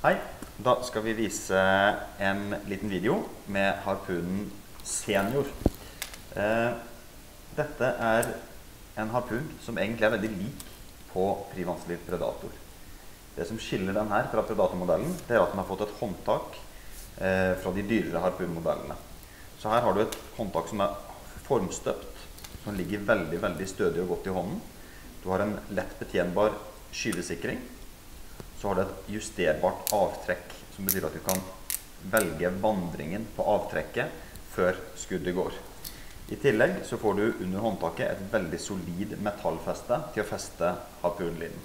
Hei, da skal vi vise en liten video med harpunen Senior. Dette er en harpun som egentlig er veldig lik på Privansliv Predator. Det som skiller den her fra Predator-modellen, det er at den har fått et håndtak fra de dyrere harpunmodellene. Så her har du et håndtak som er formstøpt, som ligger veldig, veldig stødig og godt i hånden. Du har en lett betjenbar skyvesikring. Så har du et justerbart avtrekk, som betyr at du kan velge vandringen på avtrekket før skuddet går. I tillegg så får du under håndtaket et veldig solid metallfeste til å feste harpunlinen.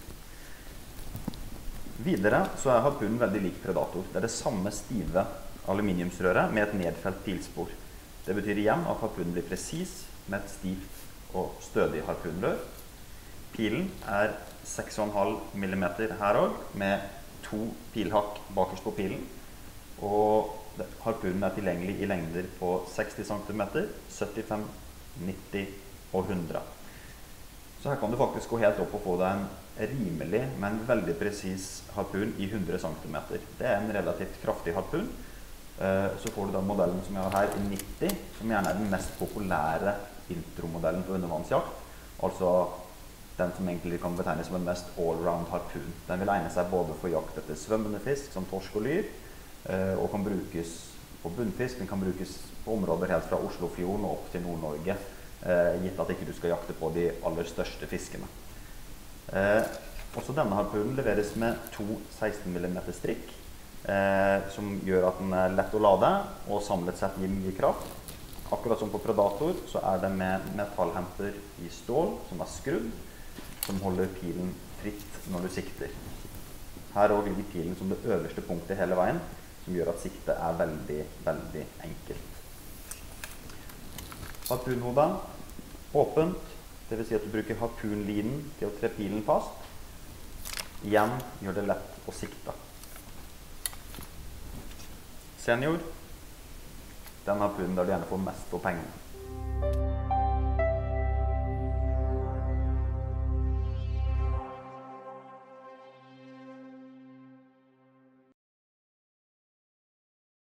Videre så er harpunen veldig lik Predator. Det er det samme stive aluminiumsrøret med et nedfelt pilspor. Det betyr igjen at harpunen blir presis med et stivt og stødig harpunrør. Pilen er 6,5 mm her også, med 2 pilhakk bakerst på pilen. Og harpunen er tilgjengelig i lengder på 60 cm, 75, 90 og 100. Så her kan du faktisk gå helt opp og få deg en rimelig, men veldig presis harpun i 100 cm. Det er en relativt kraftig harpun. Så får du den modellen som jeg har her i 90, som gjerne er den mest populære intromodellen på undervannsjakt. Altså den som egentlig kan betegnes som en mest all-round harpun. Den vil egne seg både for jakt etter svømmende fisk, som torsk og lyr, og kan brukes på bunnfisk. Den kan brukes på områder helt fra Oslofjorden og opp til Nord-Norge, gitt at ikke du skal jakte på de aller største fiskene. Også denne harpunen leveres med 2 16 mm strikk, som gjør at den er lett å lade, og samlet sett gir mye kraft. Akkurat som på Predator, så er det med metallhemper i stål, som er skrudd, som holder pilen fritt når du sikter. Her også ligger pilen som det øverste punktet hele veien, som gjør at siktet er veldig, veldig enkelt. Harpunhodet, åpent, det vil si at du bruker harpunlinen til å tre pilen fast. Igjen gjør det lett å sikte. Senior, den harpunen der du gjerne får mest på pengene.